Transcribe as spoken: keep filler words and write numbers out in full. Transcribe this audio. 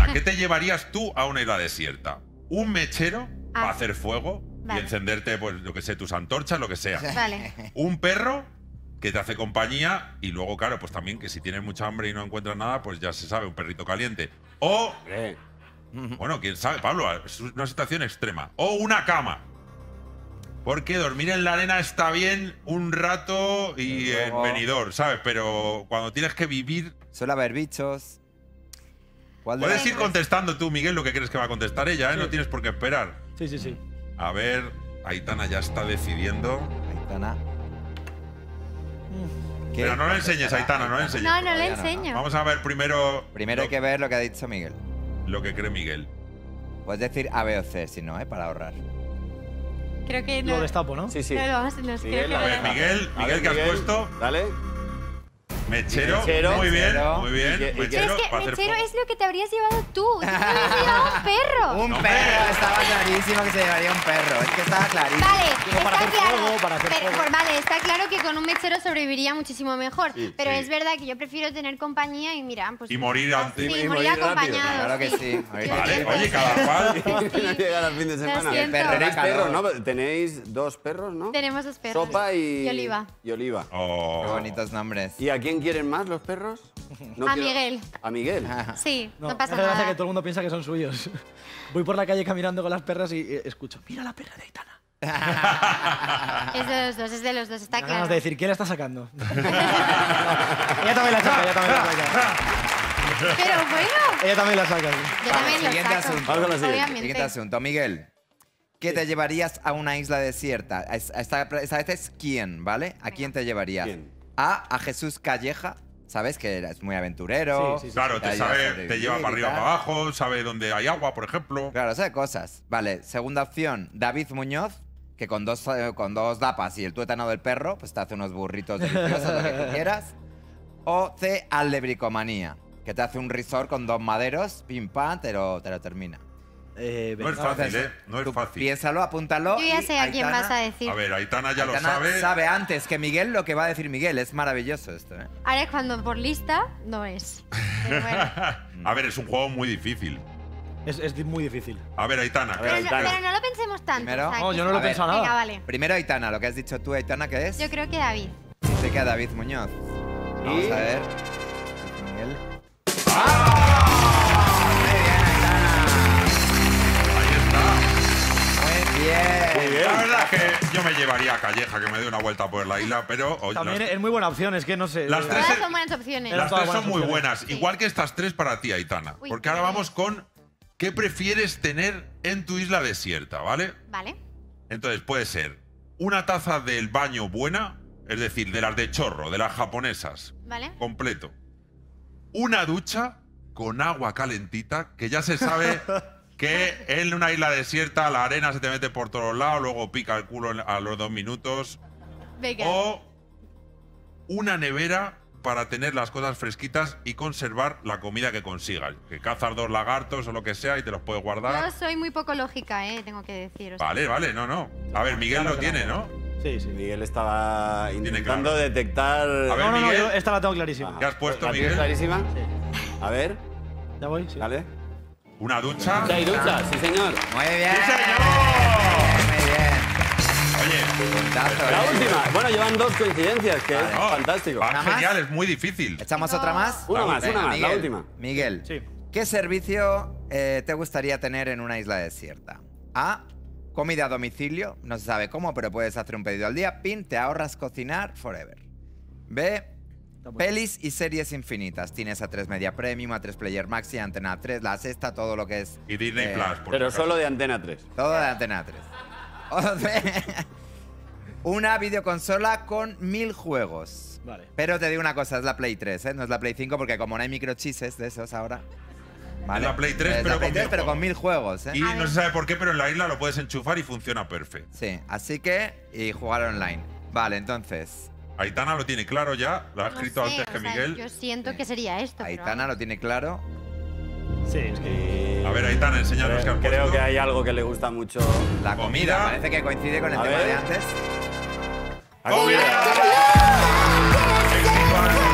¿qué te llevarías tú a una isla desierta? Un mechero ah. para hacer fuego vale. y encenderte, pues, lo que sé, tus antorchas, lo que sea. Vale. Un perro que te hace compañía y luego, claro, pues también que si tienes mucha hambre y no encuentras nada, pues ya se sabe, un perrito caliente. O, eh. bueno, quién sabe, Pablo, es una situación extrema. O una cama. Porque dormir en la arena está bien un rato y en Benidorm, ¿sabes? Pero cuando tienes que vivir... Suele haber bichos. Puedes ir contestando tú, Miguel, lo que crees que va a contestar ella, ¿eh? Sí. No tienes por qué esperar. Sí, sí, sí. A ver, Aitana ya está decidiendo. Aitana. Pero no lo enseñes, Aitana, no lo enseñes. No, no le enseño. Vamos a ver primero... Primero hay que ver lo que ha dicho Miguel. Lo que cree Miguel. Puedes decir A, B o C, si no, ¿eh? Para ahorrar. Creo que no. Lo destapo, ¿no? Sí, sí. No, no, no, Miguel, a ver, Miguel, Miguel, ¿qué has puesto? Dale. Mechero, mechero, muy bien, mechero. muy bien. Y que, y mechero, es que para mechero hacer es lo que te habrías llevado tú. Tú te habrías llevado un perro. Un No, perro, hombre. estaba clarísimo que se llevaría un perro. Es que estaba clarísimo. Vale, Digo, para está hacer claro. fuego, para hacer pero, fuego. pues vale, está claro que con un mechero sobreviviría muchísimo mejor. Sí, pero sí. es verdad que yo prefiero tener compañía y mira, pues. Y morir antes. Sí, Y morir morir rápido. acompañado. Claro que sí. Vale, oye, cada cual. No llegar al fin de semana. siento. El perro Tenéis era perros, calor. ¿no? Tenéis dos perros, ¿no? Tenemos dos perros. Sopa y... Y oliva. Y oliva. Oh. Qué bonitos nombres. ¿Y a quién quieren más los perros? No A quiero- Miguel. ¿A Miguel? Sí, no, No, pasa me hace gracia nada. que todo el mundo piensa que son suyos. Voy por la calle caminando con las perras y eh, escucho, mira la perra de Aitana. Es de los dos, es de los dos, está Me da claro. ganas de decir, ¿quién la está sacando? Ella también la saca, ella también la saca. Pero bueno, Ella también la saca. sí. yo también lo siguiente saco. asunto. Vamos con la siguiente. Obviamente. Siguiente asunto. Miguel, ¿qué te llevarías a una isla desierta? Es- Esta, esta vez es quién, ¿vale? ¿A quién te llevarías? ¿Quién? A, a Jesús Calleja. ¿Sabes? Que es muy aventurero. Sí, sí, sí. Claro, te, ayuda a sabe, sobrevivir te lleva y para arriba, tal. para abajo, sabe dónde hay agua, por ejemplo. Claro, sabe cosas. Vale, segunda opción, David Muñoz, que con dos, eh, con dos dapas y el tuétano del perro, pues te hace unos burritos deliciosos, lo que tú quieras. O C, Aldebricomanía, que te hace un resort con dos maderos, pim pam, te lo, te lo termina. Eh, No es venga. fácil, ¿eh? No es Tú fácil. Piénsalo, apúntalo. Yo ya y sé a quién Aitana- vas a decir. A ver, Aitana ya lo Aitana sabe. sabe antes que Miguel lo que va a decir Miguel. Es maravilloso esto, ¿eh? Ahora cuando por lista, no es. Pero bueno. A ver, es un juego muy difícil. Es, es di- muy difícil. A ver, Aitana. A ver, Pero no, Aitana. pero no lo pensemos tanto. Primero- o sea, No, que- yo no lo he A ver. pensado nada. Venga, vale. Primero Aitana, lo que has dicho tú, Aitana, ¿qué es? Yo creo que David. Dice que a David Muñoz. Vamos Y- a ver. Miguel. Ahí está. Muy bien. Muy bien. La verdad es que yo me llevaría a Calleja, que me dé una vuelta por la isla, pero oye, También las, es muy buena opción, es que no sé. Las eh, tres- Todas son buenas opciones. Era- las todas tres son buenas muy opciones. buenas. Igual que estas tres para ti, Aitana. Uy, Porque ahora qué vamos con ¿qué prefieres tener en tu isla desierta, ¿vale? Vale. Entonces puede ser una taza del baño buena, es decir, de las de chorro, de las japonesas, Vale. completo. Una ducha con agua calentita, que ya se sabe que en una isla desierta la arena se te mete por todos lados, luego pica el culo a los dos minutos. Venga. O una nevera para tener las cosas fresquitas y conservar la comida que consigas. Que cazas dos lagartos o lo que sea y te los puedes guardar. Yo soy muy poco lógica, eh, tengo que deciros. Vale, vale, no, no. A ver, Miguel Claro lo que tiene, no. ¿no? Sí, sí. Miguel estaba Tiene intentando claro. detectar... A ver, No, no, no, Miguel. yo esta la tengo clarísima. ¿Qué has puesto, ¿La tienes Miguel? clarísima? Sí. A ver, ¿Ya voy? Sí. dale. Una ducha. Ducha y ducha, sí señor. Muy bien. ¡Sí, señor! Muy bien. Oye, Puntazo, La ¿eh? última. Bueno, llevan dos coincidencias, que es no, fantástico. van ¿Una más? genial, es muy difícil. ¿Echamos otra más? Una más, Venga, una más, la Miguel. última. Miguel, Sí. ¿qué servicio eh, te gustaría tener en una isla desierta? A, comida a domicilio, no se sabe cómo, pero puedes hacer un pedido al día. Pin, te ahorras cocinar forever. B, pelis y series infinitas. Tienes a tres Media Premium, a tres Player Maxi, Antena tres, La Sexta, todo lo que es... Y Disney eh, Plus. por Pero si acaso. solo de Antena tres. Todo de Antena tres. O C, una videoconsola con mil juegos. Vale. Pero te digo una cosa, es la Play tres, ¿eh? No es la Play cinco porque como no hay microchises de esos ahora... ¿vale? Es la Play tres, Es pero la Play con tres, mil pero con juegos. mil juegos, ¿eh? Y no se sabe por qué, pero en la isla lo puedes enchufar y funciona perfecto. Sí, así que... Y jugar online. Vale, entonces... Aitana lo tiene claro ya, lo ha No escrito sé, antes que o sea, Miguel. Yo siento que sería esto. pero Aitana lo tiene claro. Sí, es que. A ver, Aitana, enséñanos qué has Creo puesto. que hay algo que le gusta mucho. La comida, Comida. parece que coincide con el A tema ver. de antes. ¡Comida! Éxito,